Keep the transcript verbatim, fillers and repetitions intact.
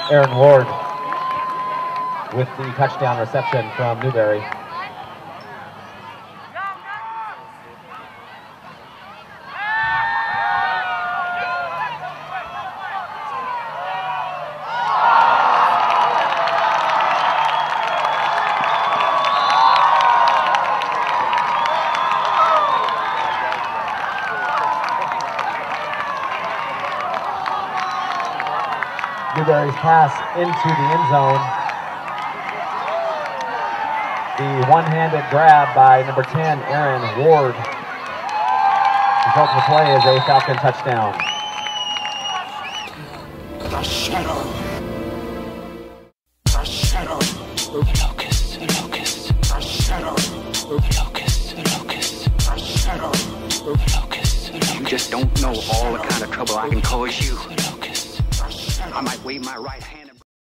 Aaron Ward with the touchdown reception from Newberry. Newberry's pass into the end zone. The one-handed grab by number ten, Aaron Ward. Result of the play is a Falcon touchdown. The shadow. The shadow. The locust. The locust. The shadow. The locust. The locust. The shadow. The locust. You just don't know all the kind of trouble I can cause you. I might wave my right hand.